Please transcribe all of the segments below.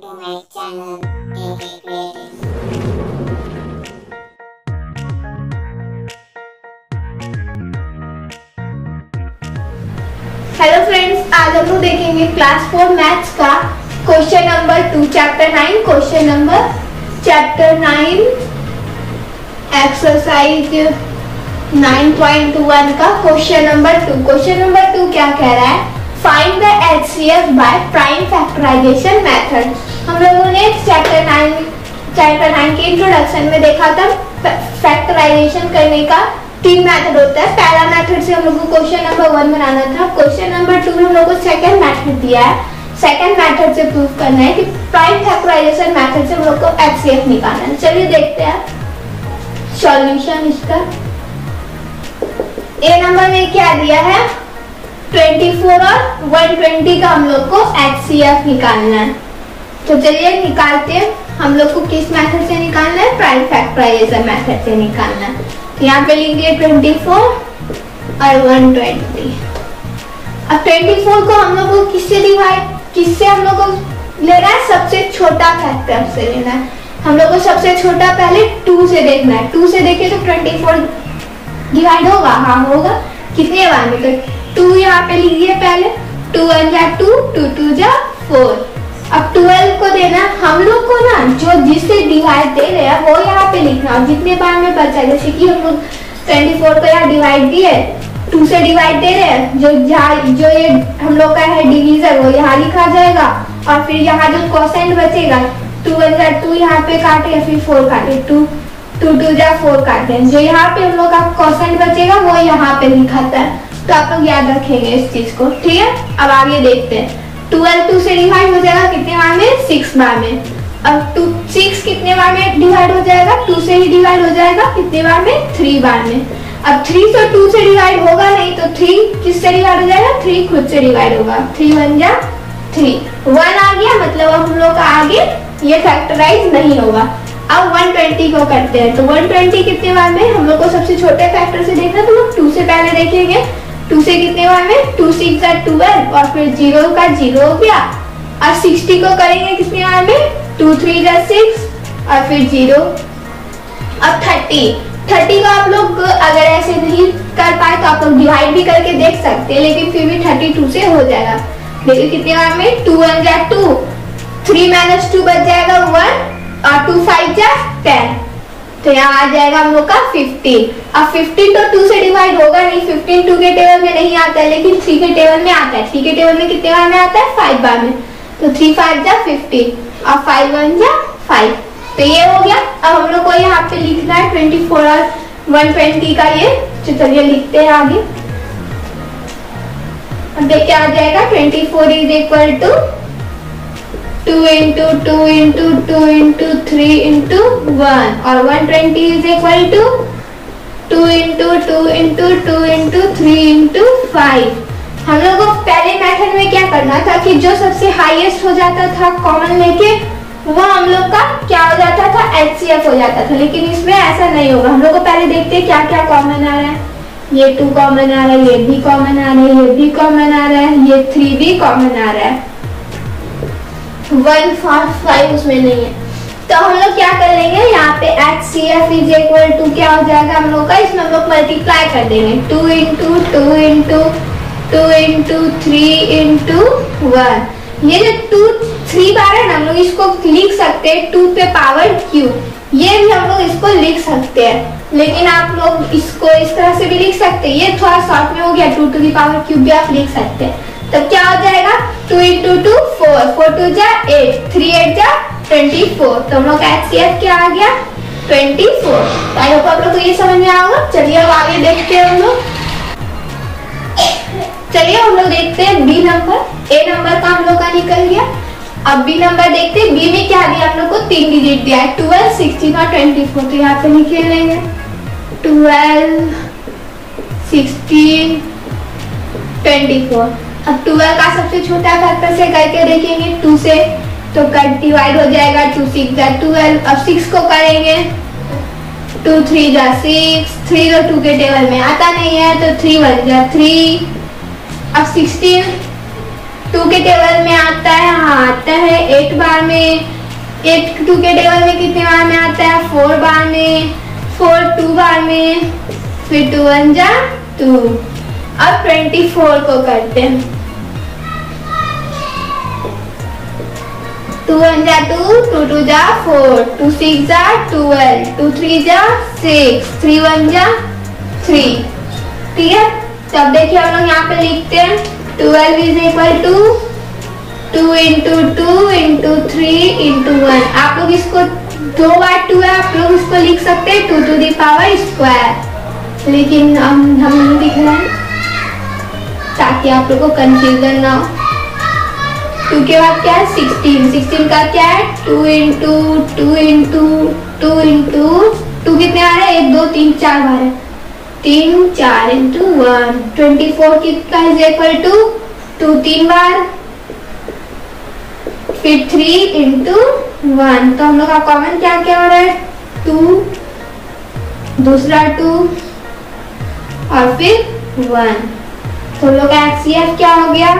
to my channel AK Creative। Hello friends, आज हम लोग देखेंगे क्लास 4 मैथ्स का question number 2 chapter 9 question number chapter 9 exercise 9.1 का क्वेश्चन नंबर 2। क्वेश्चन नंबर 2 क्या कह रहा है? Find the HCF by prime factorization method. हम लोगों ने चैप्टर 9 के इंट्रोडक्शन में देखा था फैक्टराइजेशन करने का 3 मेथड होता है। पहला मेथड से हम लोग को क्वेश्चन नंबर 1 बनाना था। क्वेश्चन नंबर 2 में हम लोग को सेकंड मेथड दिया है। सेकंड मेथड से प्रूव करना है कि प्राइम फैक्टराइजेशन मेथड से हम लोग को एचसीएफ निकालना है। चलिए देखते हैं सॉल्यूशन इसका। ए नंबर में क्या दिया है? 24 और 120 का हम लोग को एचसीएफ निकालना है। तो चलिए निकालते हैं। हम लोग को किस मेथड से निकालना है? प्राइम फैक्टराइजेशन मेथड से निकालना है। तो यहाँ पे लिख दिए 24 और 120। अब 24 को हम लोग को किससे हम लोग को लेना है? सबसे छोटा फैक्टर से लेना है। हम लोग को सबसे छोटा पहले 2 से देखना है। 2 से देखे तो 24 डिवाइड होगा। हाँ होगा। कितने बार में? तो 2 यहाँ पे लिखिए पहले। 2 1 जा 2, 2 2 जा 4। अब 12 को देना हम लोग को ना, जो जिससे डिवाइड दे रहे हैं वो यहाँ पे लिखना। और जितने बार में बचा, जैसे कि हम लोग 24 को यहाँ डिवाइड दिए, 2 से डिवाइड दे रहे हैं, जो ये हम लोग का है डिवीजर वो यहाँ लिखा जाएगा। और फिर यहाँ जो कोसेंट बचेगा 2 1 जा 2 यहाँ पे काटे, फिर 4 काटे, 2 2 जा 4 काटे। जो यहाँ पे हम लोग का कोसेंट बचेगा वो यहाँ पे लिखाता है। तो आप लोग याद रखेंगे इस चीज को, ठीक है। अब आगे देखते हैं। 12 2 से डिवाइड हो जाएगा कितने बार में? 6 बार में। अब 6 कितने बार में डिवाइड हो जाएगा? 2 से ही डिवाइड हो जाएगा कितने बार में? 3 बार में। अब 3 से 2 से डिवाइड होगा नहीं, तो 3 किससे डिवाइड हो जाएगा? 3 खुद से डिवाइड होगा। 3 1 जा 3, 1 आ गया, मतलब अब हम लोग का आगे ये फैक्टराइज नहीं होगा। अब 120 को करते हैं। तो 120 कितने बार में? हम लोग को सबसे छोटे फैक्टर से देखना, तो लोग 2 से पहले देखेंगे। 2 से कितने बार में? 2 6 जा 12 और फिर 0 का 0 हो गया। और 60 को करेंगे कितने बार में? 2 3 जा 6 और फिर 0। अब 30 को आप लोग अगर ऐसे नहीं कर पाए तो आप लोग डिवाइड भी करके देख सकते हैं, लेकिन फिर भी 32 से हो जाएगा। देखिए कितने बार में? 2 1 जा 2, 3 - 2 बच जाएगा 1 और 2 5 जा 10। तो यहाँ आ जाएगा हम लोग का 15। अब 15 तो 2 से डिवाइड होगा नहीं, 15 2 के टेबल में नहीं आता है, लेकिन 3 के टेबल में आता है। 3 के टेबल में कितने बार में आता है? 5 बार में। तो 3 5 जा 15 और 5 1 जा 5। तो ये हो गया। अब हम लोग को यहाँ पे लिखना है 24 और 120 का ये। तो चलिए लिखते हैं आगे। अब देखिए आ जाएगा 24 इज इक्वल टू 2 × 2 × 2 × 3 × 1 और 120 इज इक्वल टू 2 × 2 × 2 × 3 × 5। हम लोग को पहले मेथड में क्या करना था कि जो सबसे हाईएस्ट हो जाता था कॉमन लेके, वो हम लोग का क्या हो जाता था? एचसीएफ हो जाता था। लेकिन इसमें ऐसा नहीं होगा। हम लोग को पहले देखते हैं क्या क्या कॉमन आ रहा है। ये 2 कॉमन आ रहा है, ये भी कॉमन आ रहा है, ये भी कॉमन आ रहा है, ये 3 भी कॉमन आ रहा है, 1 5 उसमें नहीं है। तो हम लोग क्या कर लेंगे? यहाँ पे HCF इज इक्वल टू क्या हो जाएगा हम लोग का? इसमें हम लोग मल्टीप्लाई कर देंगे। 2 × 2 × 2 × 3 × 1। ये जो 2 3 बार है ना, हम लोग इसको लिख सकते हैं 2 पे पावर क्यू। ये भी हम लोग इसको लिख सकते हैं, लेकिन आप लोग इसको इस तरह से भी लिख सकते हैं। ये थोड़ा शॉर्ट में हो गया, 2 टू द पावर क्यूब भी आप लिख सकते हैं। तब क्या हो जाएगा? 2 × 2 4, 4 2 जा 8, 3 8 जा 24। तो हम लोग का एचसीएफ क्या आ गया? 24। आई होप आप लोग को ये समझ में आएगा। चलिए अब आगे देखते हैं हम लोग। चलिए हम लोग देखते हैं बी नंबर। ए नंबर का हम लोग का निकल गया। अब बी नंबर देखते हैं। बी में क्या दिया हम लोग को? 3 डिजिट दिया है, 12 16 और 24। तो यहाँ पे लिखे लेंगे 12 16 24। अब 12 का सबसे छोटा फैक्टर से करके देखेंगे 2 से, तो कट डिवाइड हो जाएगा। 2 6 जा 12। अब 6 को करेंगे 2 3 जा 6, 3 तो 2 के टेबल में आता नहीं है, तो 3 1 जा 3। अब 16 2 के टेबल में आता है, हाँ आता है 8 बार में। 8 2 के टेबल में कितने बार में आता है? 4 बार में। 4 2 बार में, फिर 2 1 जा 2। अब 24 को करते हैं। 2 1 जा 2, 2 2 जा 4, 2 6 जा 12, 2 3 जा 6, 3 1 जा 3। ठीक है, तब देखिए हम लोग यहाँ पे लिखते हैं 12 is equal to 2 into 2 into 3 into 1। आप लोग इसको 2 बार 2 है, आप लोग इसको लिख सकते हैं 2 टू द पावर स्क्वायर, लेकिन हम नहीं लिख रहे हैं ताकि आप लोग को कंफ्यूजन ना हो। 2 के बाद क्या है? 16। 16 का क्या है? 2 इंटू 2 इंटू 2 इंटू 2 कितने बार है? 1 2 3 4 बार है। 3 4 इंटू 1। 24 कितना इज इक्वल टू 2 3 बार, फिर 3 इंटू 1। तो हम लोग का कॉमन क्या क्या हो रहा है? 2, दूसरा 2 और फिर 1। तो हम लोग का HCF क्या हो गया?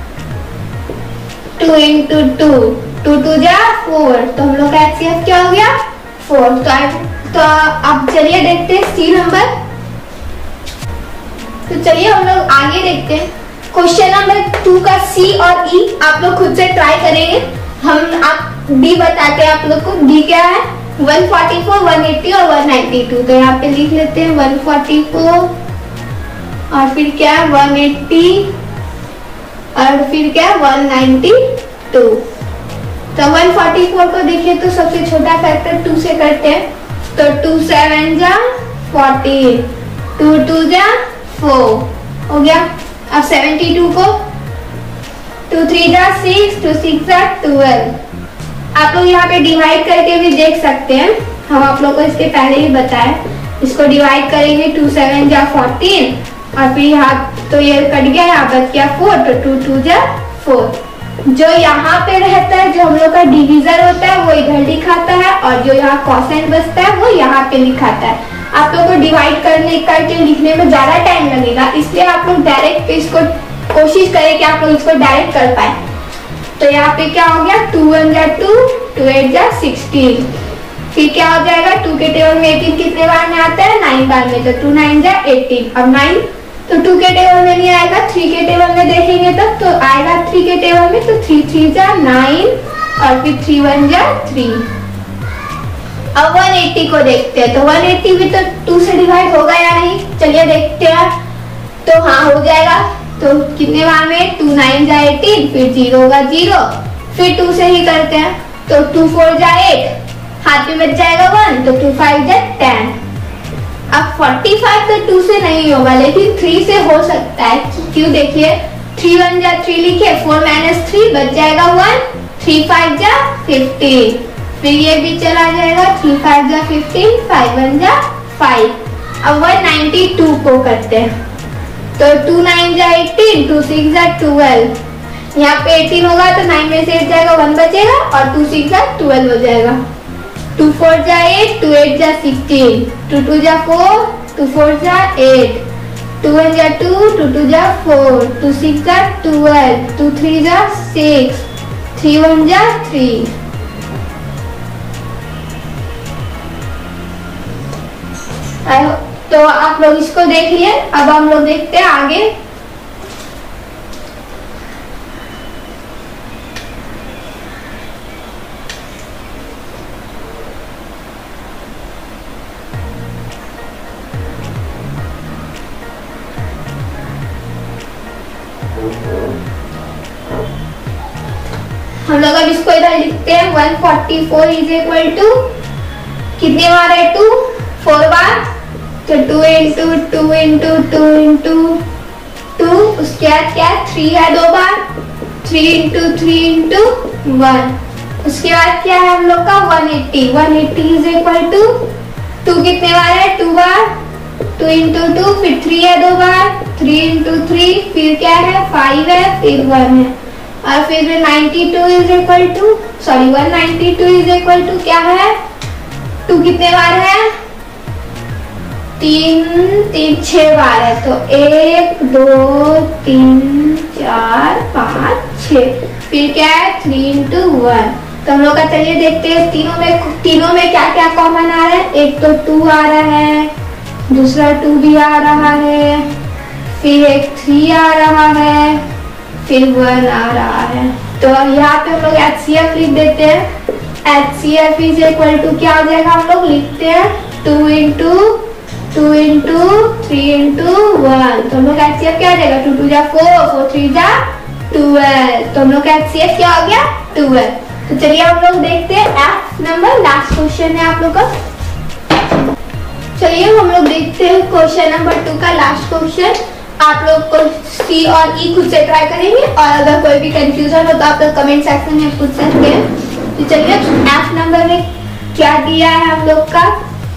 2 इंटू 2, 2 2 जा 4। तो हम लोग का HCF क्या हो गया? 4। तो अब चलिए देखते हैं C नंबर। तो चलिए हम लोग आगे देखते हैं क्वेश्चन नंबर 2 का C और E आप लोग खुद से ट्राई करेंगे। आप D बताते हैं आप लोग को। D क्या है? 144, 180 और 192। तो यहाँ पे लिख लेते हैं 144 और फिर क्या है 180 और फिर क्या है 192। तो 144 को देखिए तो सबसे छोटा फैक्टर 2 से करते हैं। तो 2 7 जा 14, 2 2 जा 4 हो गया। अब 72 को 2 3 जा 6, 2 6 जा 12। आप लोग यहाँ पे डिवाइड करके भी देख सकते हैं, हम आप लोग को इसके पहले ही बताया। इसको डिवाइड करेंगे 2 7 जा 14 और फिर यहाँ तो ये कट गया, यहाँ बच गया 4, तो 2 2 जा 4। जो यहाँ पे रहता है, जो हम लोग का डिवीजर होता है वो इधर लिखाता है और जो यहाँ कोसेंट बचता है वो यहाँ पे लिखाता है। आप लोग को डिवाइड करके लिखने में ज्यादा टाइम लगेगा, इसलिए आप लोग डायरेक्ट इसको कोशिश करें कि आप लोग इसको डायरेक्ट कर पाए। तो यहाँ पे क्या हो गया? 2 1 जा 2, 2 8 जा 16। फिर क्या हो जाएगा? 2 के टेबल में 18 कितने बार में आता है? 9 बार में। तो 2 9 जा 18। अब 9 तो 2 के टेबल में नहीं आएगा, 3 के टेबल में देखेंगे तब तो आएगा 3 के टेबल में। तो 3 3 जा 9 और फिर 3 1 जा 3। अब 180 को देखते हैं। तो 180 भी तो 2 से डिवाइड होगा या नहीं? चलिए देखते हैं। तो हाँ हो जाएगा। तो कितने बार में? 2 9 जा 18, फिर 0 होगा 0, फिर 2 से ही करते हैं। तो 2 4 जा 8, हाथ में बच जाएगा 1, तो 2 5 जा 10। अब 45 तो 2 से नहीं होगा, लेकिन 3 से हो सकता है। क्यों? देखिए 3 1 जा 3 लिखे, 4 - 3 बच जाएगा 1, 3 5 जा 15, फिर ये भी चला जाएगा 3 5 जा 15, 5 1 जा 5। अब 192 को करते हैं। तो 2 9 जा 18, 2 6 जा 12। यहाँ पे 18 होगा तो 9 में से 8 जाएगा, 1 बचेगा और 2 6 जा 12 हो जाएगा। 2 4 जा 8, 2 8 जा 16, 2 2 जा 4, 2 4 जा 8, 2 1 जा 2, 2 2 जा 4, 2 6 जा 12, 2 3 जा 6, 3 1 जा 3। तो आप लोग इसको देख लिए। अब हम लोग देखते हैं आगे। हम लोग अब इसको इधर लिखते हैं। 144 इज इक्वल टू कितने बार है? 2 4 बार। तो 2 इंटू 2 इंटू 2 इंटू 2, उसके बाद क्या है? 3 है 2 बार, 3 इंटू 3 इंटू 1। उसके बाद क्या है हम लोग का? 180। 180 इज इक्वल टू 2 कितने बार है? 2 बार, 2 इंटू 2, फिर 3 है 2 बार, 3 इंटू 3, फिर क्या है? 5 है, फिर 1 है। और फिर 92 is equal to 192 is equal to क्या है? 2 कितने बार है? तीन 6 बार है, तो 1 2 3 4 5 6, फिर क्या है 3 into 1। तो हम लोग का चलिए देखते हैं तीनों में क्या क्या कॉमन आ रहा है। एक तो 2 आ रहा है, दूसरा 2 भी आ रहा है, फिर एक 3 आ रहा है, फिर 1 आ रहा है। तो यहाँ पे हम लोग HCF लिख देते हैं। HCF इज इक्वल टू क्या हो जाएगा, हम लोग लिखते हैं 2 into 3 into 1। तो हम लोग HCF क्या आ जाएगा, 2 2 जा 4, 4 3 जा 12। तो हम लोग का HCF क्या हो गया, 12। तो चलिए हम लोग देखते हैं F नंबर, लास्ट क्वेश्चन है आप लोग का। चलिए हम लोग देखते हैं क्वेश्चन नंबर 2 का लास्ट क्वेश्चन। आप लोग को C और E खुद से ट्राई करेंगे, और अगर कोई भी कंफ्यूजन हो तो आप लोग कमेंट सेक्शन में पूछ सकते हैं। तो चलिए F नंबर में क्या दिया है हम लोग का,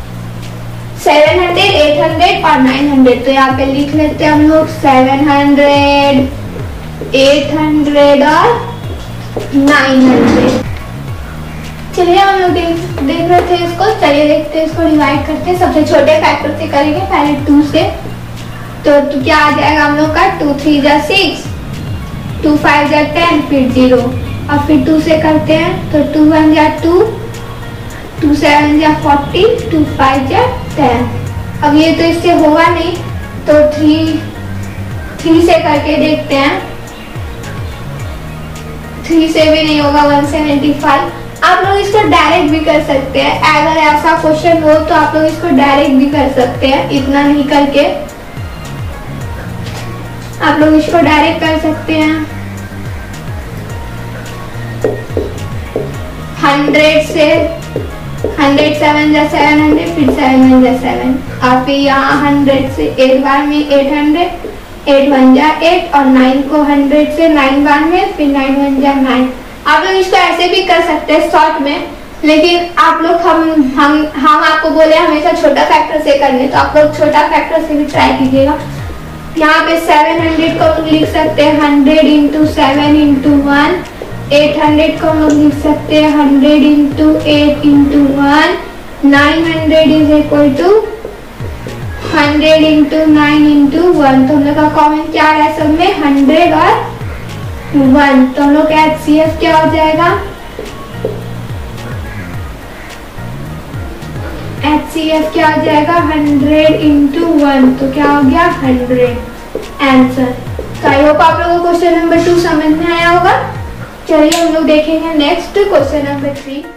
700, 800 और 900। तो यहाँ पे लिख लेते हैं हम लोग 700, 800 और 900। चलिए हम लोग देख रहे थे इसको, चलिए देखते हैं इसको डिवाइड करते हैं। सबसे छोटे फैक्टर से करेंगे, पहले 2 से। तो क्या आ जाएगा हम लोग का, 2 3 जा 6, 2 5 जा 10, फिर 0, और फिर 2 से करते हैं। तो 2 1 जा 2, 2 7 जा 40, 2 5 जा 10। अब ये तो इससे होगा नहीं, तो 3 से करके देखते हैं। 3 से भी नहीं होगा, 175। आप लोग इसको डायरेक्ट भी कर सकते हैं, अगर ऐसा क्वेश्चन हो तो आप लोग इसको डायरेक्ट भी कर सकते हैं, इतना नहीं करके आप लोग इसको डायरेक्ट कर सकते हैं। 100 से 100 7 जा 700, फिर 7 1 जा 7, और फिर यहाँ 100 से 8 बार में 800, 8 1 जा 8, और 9 को 100 से 9 बार में, फिर 9 1 जा 9। आप लोग इसको ऐसे भी कर सकते हैं शॉर्ट में, लेकिन आप लोग हम आपको बोले हमेशा छोटा फैक्टर से करने, तो आप लोग छोटा फैक्टर से भी ट्राई कीजिएगा। यहाँ पे 700 को हम लोग लिख सकते हैं 100 into 7 into 1, 800 को हम लोग लिख सकते हैं 100 into 8 into 1, 900 is equal to 100 into 9 into 1। तो हम लोग का कॉमन क्या है सब में, 100 और 1। तो हम लोग का HCF क्या हो जाएगा, HCF क्या हो जाएगा, 100 into 1। तो क्या हो गया, 100 आंसर। तो आई होप आप लोगों को क्वेश्चन नंबर 2 समझ में आया होगा। चलिए हम लोग देखेंगे नेक्स्ट क्वेश्चन नंबर 3।